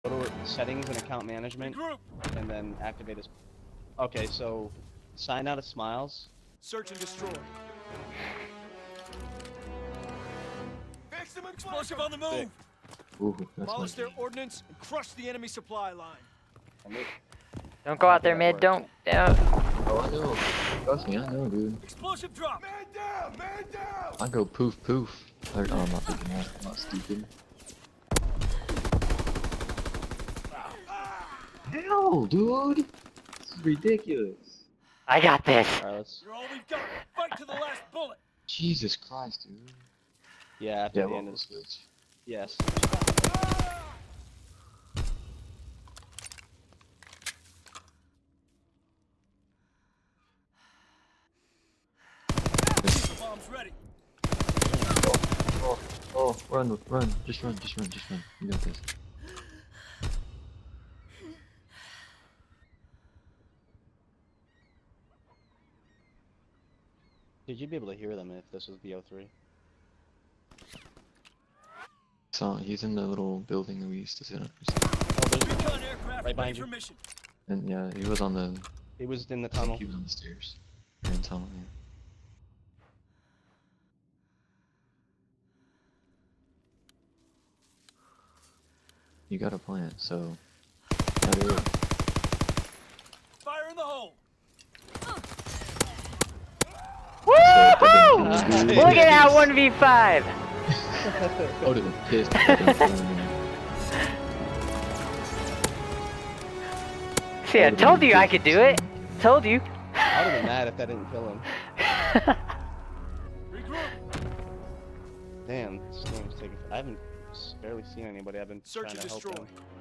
Go to settings and account management, and then activate his. Okay, so sign out of Smiles. Search and destroy. Explosive on the move. Ooh, Demolish their ordnance and crush the enemy supply line. Don't go out there, mid. Don't. Oh, I know. Trust me, I know, dude. Explosive drop. Man down! Man down! I go poof poof. Oh, I'm not thinking that. I'm not stupid. Hell, dude! This is ridiculous. I got this. Alright, let's. You're all we've got. Fight to the last bullet. Jesus Christ, dude. Yeah, after Yeah, the well, end of switch. Yes. Bombs ready. Oh, run, run. Just run, just run, just run. You got this. Did you be able to hear them if this was BO3? So he's in the little building that we used to sit on. Recon aircraft Right behind ready you. for mission. And yeah, he was on the. He was in the I think tunnel. he was on the stairs. Or in tunnel, yeah. You got a plan, so. Gotta do it. Fire in the hole. Woo-hoo! Look at that 1v5. I would've been pissed. See, I told you I could do it. Told you. I would've been mad if that didn't kill him. Regroup. Damn, this game's taking. I haven't barely seen anybody. I've been Search trying and to help destroy. them.